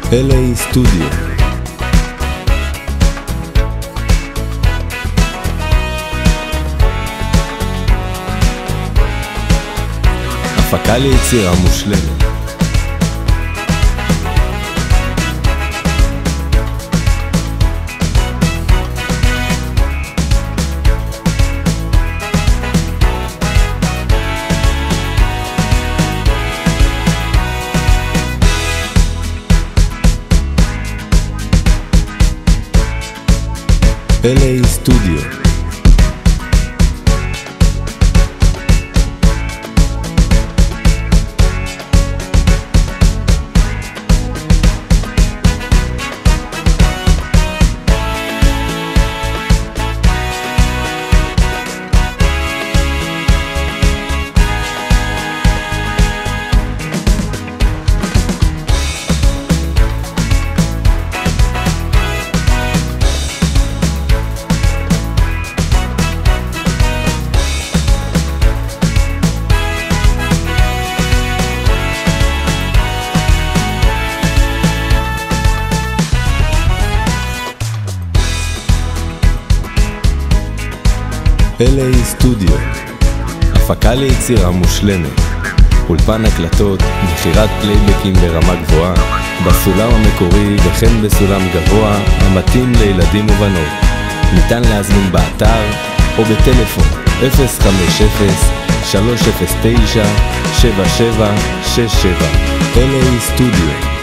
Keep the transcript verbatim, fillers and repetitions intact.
אל איי סטודיו. הפקה ליצירה מושלמת. אל איי סטודיו. אל איי סטודיו, הפקה ליצירה מושלמת, אולפן הקלטות, מכירת פלייבקים ברמה גבוהה, בסולם המקורי וכן בסולם גבוה המתאים לילדים ובנות. ניתן להזמין באתר או בטלפון אפס חמש אפס שלוש אפס תשע שבע שבע שש שבע. אל איי סטודיו.